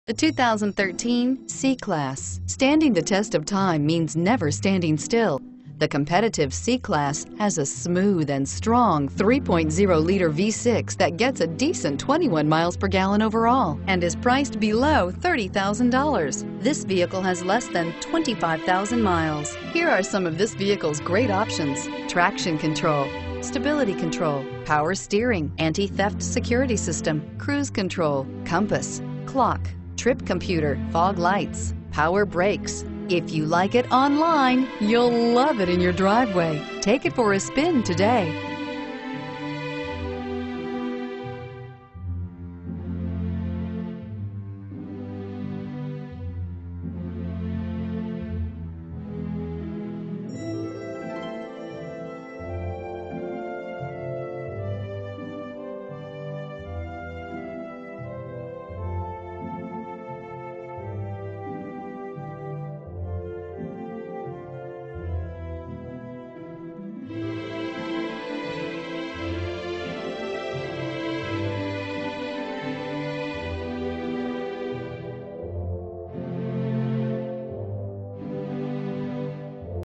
The 2013 C-Class. Standing the test of time means never standing still. The competitive C-Class has a smooth and strong 3.0-liter V6 that gets a decent 21 miles per gallon overall and is priced below $30,000. This vehicle has less than 25,000 miles. Here are some of this vehicle's great options: traction control, stability control, power steering, anti-theft security system, cruise control, compass, clock, trip computer, fog lights, power brakes. If you like it online, you'll love it in your driveway. Take it for a spin today.